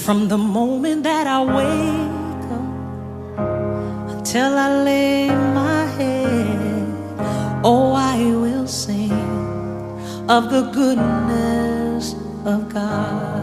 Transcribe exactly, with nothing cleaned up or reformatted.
From the moment that I wake up until I lay my head, oh, I will sing of the goodness of God.